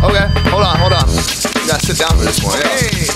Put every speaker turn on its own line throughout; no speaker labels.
Okay, hold on. You gotta sit down for this one. Hey,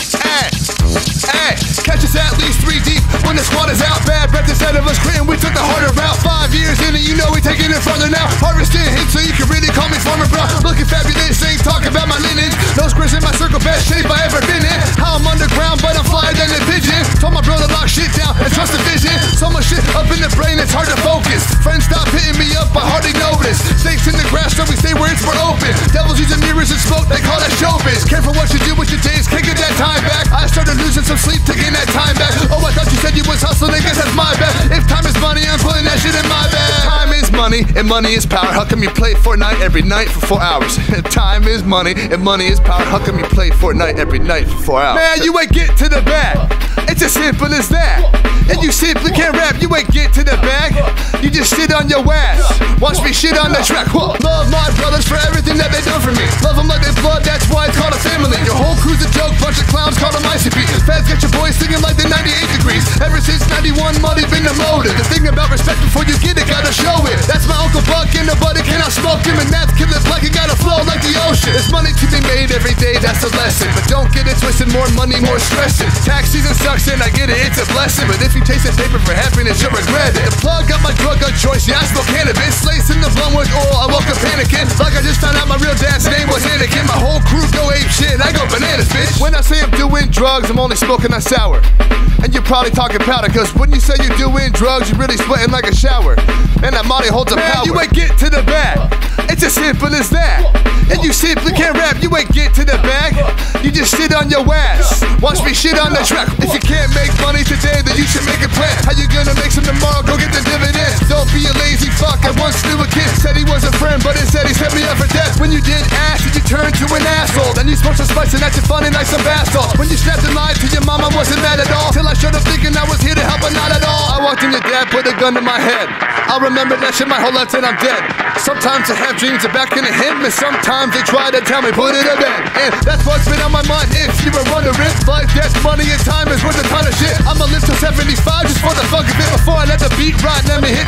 catch us at least 3 deep when the squad is out. Bad breath instead of us quitting, we took the harder route. 5 years in it, you know we taking it further now. Harvesting hits, so you can really call me farmer, bro. Looking fabulous, ain't talking about my lineage. No squares in my circle, best shape I ever been in. How I'm underground, but I'm flyer than a pigeon. Told my bro to lock shit down and trust the vision. So much shit up in the brain, it's hard to focus. Friends stop hitting me up, I hardly notice. Snakes in the grass, so we stay where it's more open. Devils using mirrors and smoke, they call that showbiz. Careful what you do with your days, can't get that time back. I started losing some sleep to gain that time back. Oh, I thought you said you was hustling, guess that's my bad. If time is money, I'm putting that shit in my bag. Time is money, and money is power. How come you play Fortnite every night for 4 hours? Time is money, and money is power. How come you play Fortnite every night for 4 hours? Man, you ain't get to the bag. It's as simple as that. And you simply can't rap, you ain't get to the bag. You just sit on your ass. Watch me shit on the track. Love my brothers for everything that they done for me. Love them like they blood, that's why it's called a family. Your whole crew's a joke, bunch of clowns call them ICP. Feds get your boys singing like they're 98 degrees. Ever since 91, money been the motive. The thing about respect before you get it, gotta show it. That's my Uncle Buck and nobody cannot smoke him. And that's killing black, you gotta flow like the ocean. There's money to be made every day, that's a lesson. But don't get it twisted, more money, more stressing. Tax season sucks and I get it, it's a blessing. But if you chasing paper for happiness, you'll regret it. The plug got my drug of choice, yeah, I smoke cannabis. Lace in the blunt with oil, I woke up panicking. Like I just found out my real dad's name was Anakin. My whole crew go ape shit, I go bananas, bitch. When I say I'm doing drugs, I'm only smoking on sour. And you're probably talking powder, cause when you say you're doing drugs, you're really sweating like a shower. Man, that Molly holds a power. You ain't get to the bag. It's as simple as that. And you simply can't rap, you ain't get to the bag. You just sit on your ass. Watch me shit on the track. If you can't make money today, then you should make a plan. How you gonna make some tomorrow? Go get the dividends. Don't be a lazy fuck. I once knew a kid, said he was a friend, but instead he set me up for death. When you did ass, did you turn to an asshole? Then you smoked some spice and acted funny like some bath salt. When you snapped and lied to your mom, I wasn't mad at all. Till I showed up thinking I was here to help, but not at all. I walked in your dad, put a gun to my head. I'll remember that shit my whole life till I'm dead. Sometimes I have dreams of back in the him, and sometimes they try to tell me put it to bed. And that's what's been on my mind. If you were wondering, life, death, money, and time is worth a ton of shit. I'ma live till 75 just for the fuck of it. Before I let the beat ride, let me hit